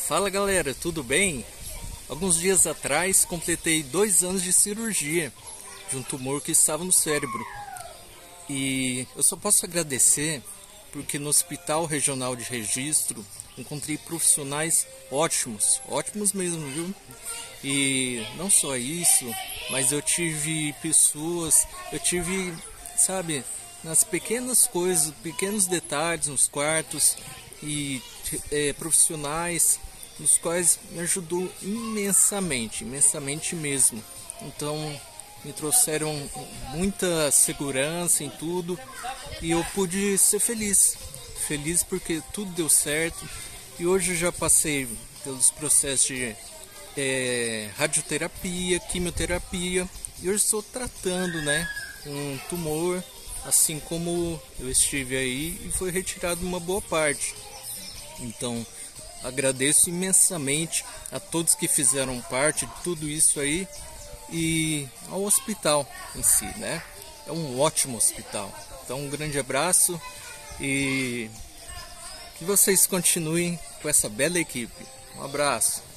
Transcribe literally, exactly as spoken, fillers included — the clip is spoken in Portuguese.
Fala galera, tudo bem? Alguns dias atrás completei dois anos de cirurgia de um tumor que estava no cérebro. E eu só posso agradecer porque no Hospital Regional de Registro encontrei profissionais ótimos, ótimos mesmo, viu? E não só isso, mas eu tive pessoas, eu tive, sabe, nas pequenas coisas, pequenos detalhes nos quartos e é, profissionais nos quais me ajudou imensamente, imensamente mesmo. Então me trouxeram muita segurança em tudo e eu pude ser feliz, feliz porque tudo deu certo. E hoje eu já passei pelos processos de é, radioterapia, quimioterapia e hoje estou tratando, né, um tumor, assim como eu estive aí e foi retirado uma boa parte. Então agradeço imensamente a todos que fizeram parte de tudo isso aí e ao hospital em si, né? É um ótimo hospital. Então um grande abraço e que vocês continuem com essa bela equipe. Um abraço.